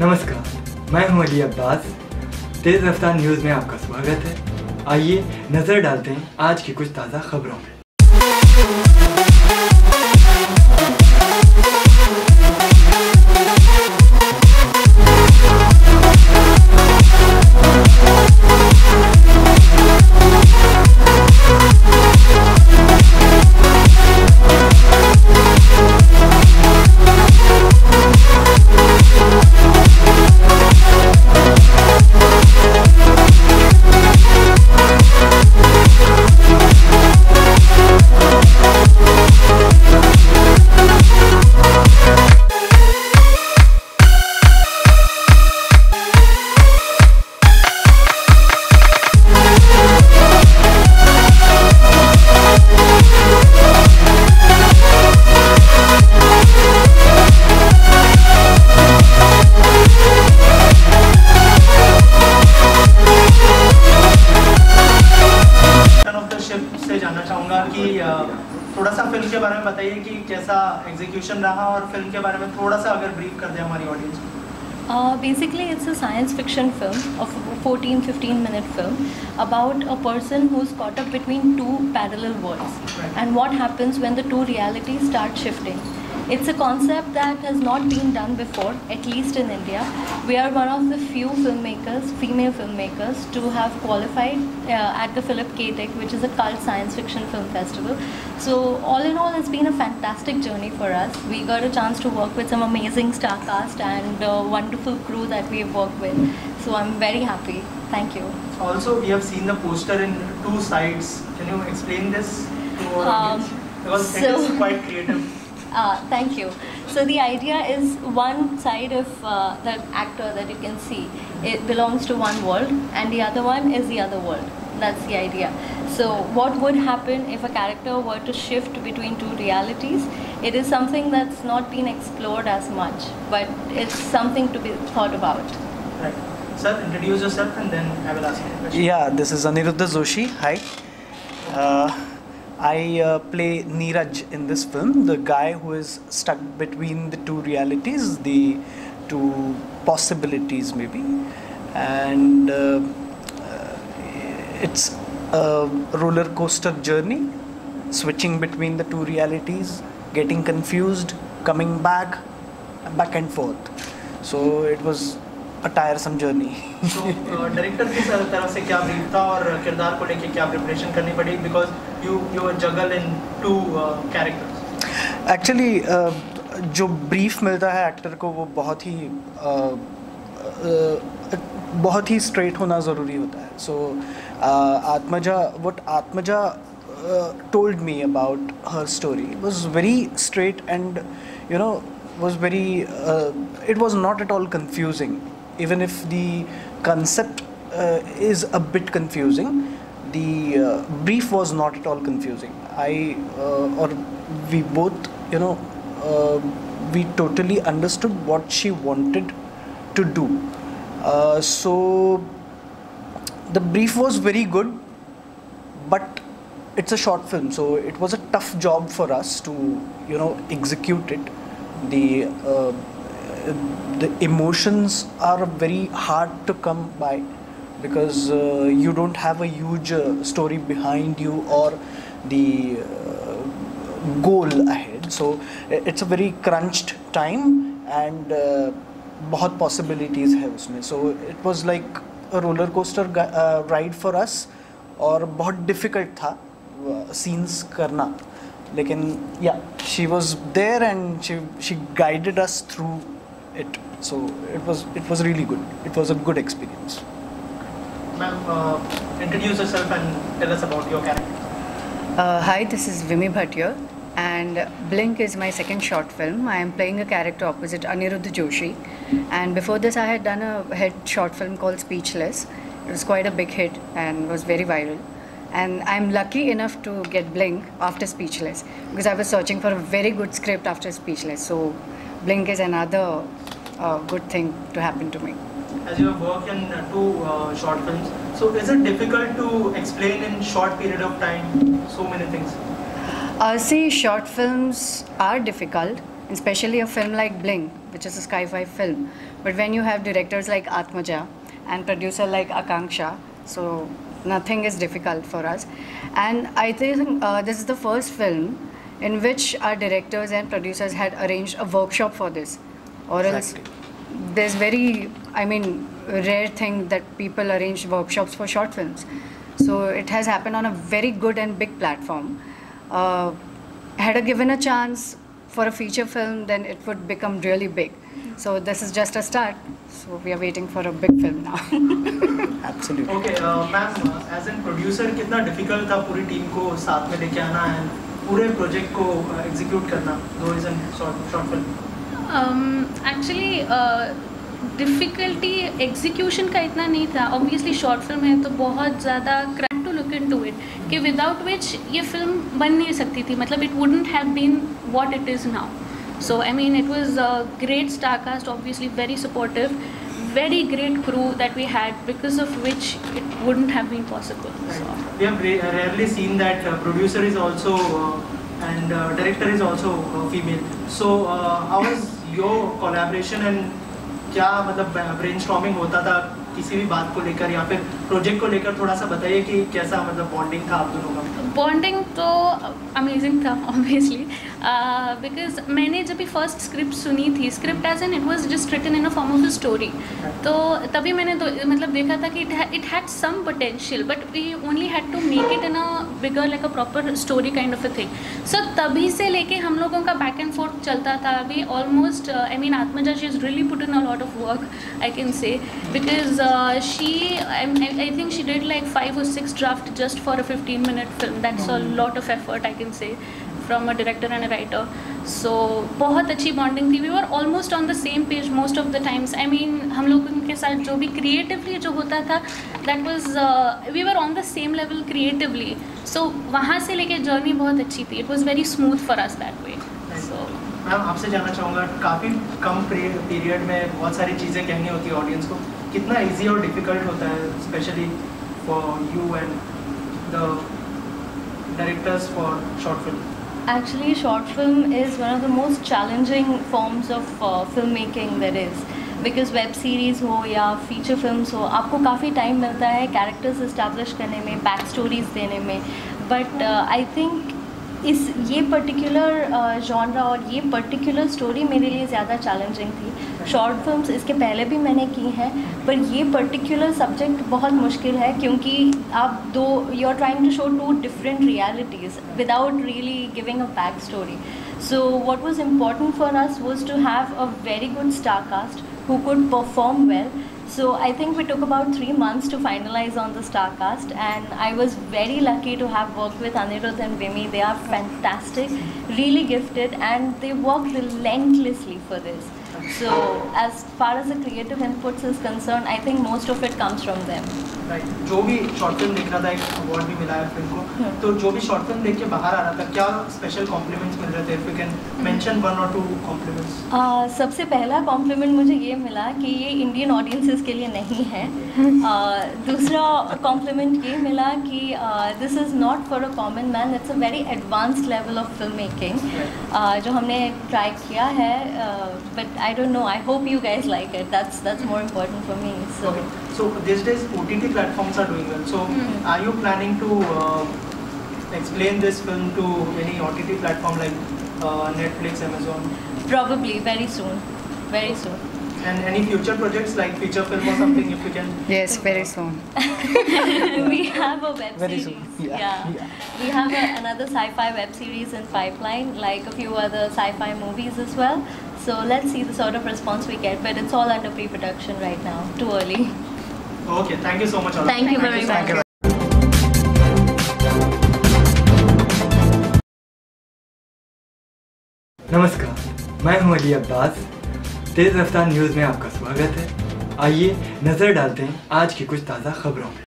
नमस्कार, मैं हूं अली अब्बास। तेज़ रफ्तार न्यूज़ में आपका स्वागत है। आइए नज़र डालते हैं आज की कुछ ताज़ा खबरों में। से जानना चाहूँगा कि थोड़ा सा फिल्म के बारे में बताइए कि कैसा एग्जीक्यूशन रहा और फिल्म के बारे में थोड़ा सा अगर ब्रीफ कर दें हमारी ऑडियंस को। Basically, it's a science fiction film of a 14-15 minute film about a person who's caught up between two parallel worlds and what happens when the two realities start shifting. It's a concept that has not been done before, at least in India. We are one of the few filmmakers, female filmmakers, to have qualified at the Philip K. Dick, which is a cult science fiction film festival. So all in all, it's been a fantastic journey for us. We got a chance to work with some amazing star cast and a wonderful crew that we have worked with. So I'm very happy. Thank you. Also, we have seen the poster in two sides. Can you explain this to our audience? Because it is quite creative. Thank you. So the idea is one side of the actor that you can see, it belongs to one world and the other one is the other world. That's the idea. So what would happen if a character were to shift between two realities? It is something that's not been explored as much, but it's something to be thought about. Right. Sir, introduce yourself and then I will ask you a question. Yeah, this is Anirudh Joshi. Hi. I play Neeraj in this film, the guy who is stuck between the two realities, the two possibilities maybe, and it's a roller coaster journey, switching between the two realities, getting confused, coming back and forth. So it was a tiresome journey. So director की तरफ से क्या brief था और किरदार को लेके क्या प्रिपरेशन करनी पड़ी, because you juggle in two characters. Actually जो ब्रीफ मिलता है एक्टर को वो बहुत ही स्ट्रेट होना ज़रूरी होता है. So Atmja told me about her story was very straight and was very it was not at all confusing. Even if the concept is a bit confusing, the brief was not at all confusing. We both we totally understood what she wanted to do. So the brief was very good, but it's a short film, so it was a tough job for us to execute it. The emotions are very hard to come by because you don't have a huge story behind you or the goal ahead. So it's a very crunched time and बहुत possibilities है उसमें. So it was like a roller coaster ride for us और बहुत difficult था scenes करना. लेकिन yeah, she was there and she guided us through it. So it was really good. It was a good experience. Ma'am, introduce yourself and tell us about your character. Hi, this is Vimmy Bhatt here, and Blink is my second short film. I am playing a character opposite Anirudh Joshi, and before this I had done a hit short film called Speechless. It was quite a big hit and was very viral. And I'm lucky enough to get Blink after Speechless because I was searching for a very good script after Speechless. So Blink is another good thing to happen to me. As you have worked in two short films, so is it difficult to explain in short period of time so many things? See, short films are difficult especially a film like Bling, which is a sci-fi film. But when you have directors like Atmja and producer like Akanksha, so nothing is difficult for us. And I think this is the first film in which our directors and producers had arranged a workshop for this, or else there's very, I mean, rare thing that people arrange workshops for short films. So it has happened on a very good and big platform. Had I given a chance for a feature film, then it would become really big. So this is just a start. So we are waiting for a big film now. Absolutely. Okay, ma'am, as a producer, कितना difficult था पूरी team को साथ में लेके आना and पूरे project को execute करना, though is a short film. Actually, difficulty execution का इतना नहीं था. Obviously short film है तो बहुत ज़्यादा crack to look into it कि without which ये film बन नहीं सकती थी. मतलब it wouldn't have been what it is now. So I mean it was a great star cast, obviously very supportive, very great crew that we had, because of which it wouldn't have been possible. Right. So. We have rarely seen that producer is also and director is also female. So how is your collaboration and क्या मतलब brainstorming होता था किसी भी बात को लेकर या फिर प्रोजेक्ट को लेकर, थोड़ा सा बताइए कि कैसा मतलब बॉन्डिंग था आप दोनों का? बॉन्डिंग तो अमेजिंग था ऑब्वियसली, बिकॉज मैंने जब भी फर्स्ट स्क्रिप्ट सुनी थी, script as and it was just written in a form of a story, तो तभी मैंने तो मतलब देखा था कि it had some potential, but we only had to make it in a bigger like a proper story kind of a thing. So तभी से लेके हम लोगों का बैक एंड फोर्थ चलता था. We almost I mean Atmaja she is really put in a lot of work, I can say, because I think she did like 5 or 6 drafts just for a 15-minute film. That's a lot of effort, I can say, from a director and a writer. So बहुत अच्छी bonding थी. We were almost on the same page most of the times. I mean हम लोगों के साथ जो भी creatively जो होता था, that was we were on the same level creatively. So वहाँ से लेके journey बहुत अच्छी थी. It was very smooth for us that way. So ma'am आपसे जानना चाहूँगा, काफ़ी कम पीरियड में बहुत सारी चीज़ें कहनी होती है ऑडियंस को, कितना इजी और डिफ़िकल्ट होता है specially for you and the directors for short film? Actually, short film is one of the most challenging forms of filmmaking there is, because web series हो या feature films हो, आपको काफ़ी टाइम मिलता है characters establish करने में, back stories देने में. But I think ये पर्टिकुलर जॉनरा और ये पर्टिकुलर स्टोरी मेरे लिए ज़्यादा चैलेंजिंग थी. शॉर्ट फिल्म्स इसके पहले भी मैंने की हैं, पर ये पर्टिकुलर सब्जेक्ट बहुत मुश्किल है, क्योंकि आप you are trying to show 2 different realities without really giving a back story. So what was important for us was to have a very good star cast who could perform well. So I think we took about 3 months to finalize on the star cast, and I was very lucky to have worked with Anirudh and Vimmy. They are fantastic, really gifted, and they worked relentlessly for this. So as far as the creative inputs is concerned, I think most of it comes from them. Right. जो भी short film देख रहा था, एक award भी मिला है film को, तो जो भी शॉर्ट फिल्म देख के बाहर आ रहा था, क्या स्पेशल कॉम्प्लीमेंट्स मिल रहे थे? If you can mention 1 or 2 compliments. सबसे पहला कॉम्प्लीमेंट मुझे ये मिला कि ये इंडियन ऑडियंसेस के लिए नहीं है. दूसरा कॉम्प्लीमेंट ये मिला कि this is not for a common man, it's a very advanced level of film making जो हमने ट्राई किया है. But I don't know, I hope you guys like it. That's more important for me. So these days OTT platforms are doing well. So are you planning to explain this film to any OTT platform like Netflix, Amazon? Probably very soon, very soon. And any future projects like feature film or something, if you can? Yes, very soon. We have a web Very series. soon. Yeah. We have another sci-fi web series in pipeline, like a few other sci-fi movies as well. So let's see the sort of response we get, but it's all under pre-production right now. Too early. Okay, thank you so much. Thank you very much. नमस्कार, मैं हूं अली अब्बास. तेज़ रफ्तार news में आपका स्वागत है. आइए नज़र डालते हैं आज की कुछ ताज़ा खबरों में.